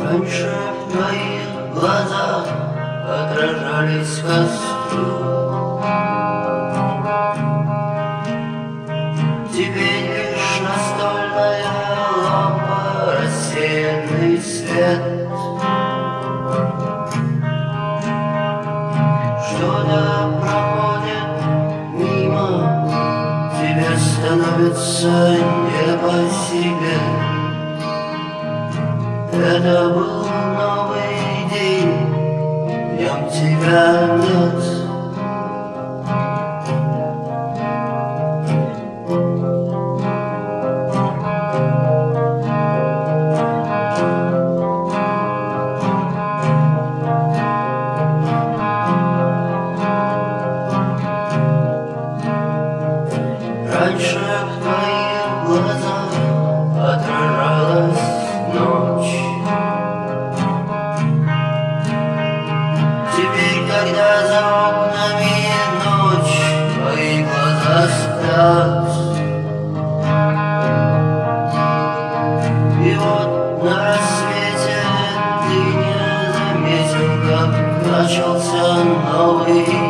Раньше в твоих глазах отражались костру. Теперь лишь настольная лампа, рассеянный свет. Что-то проходит мимо, тебе становится не по себе. Это был новый день, в нем тебя нет. Раньше в твоих глазах отражалась ночь. Теперь, когда за окнами ночь, твои глаза спят. И вот на рассвете ты не заметил, как начался новый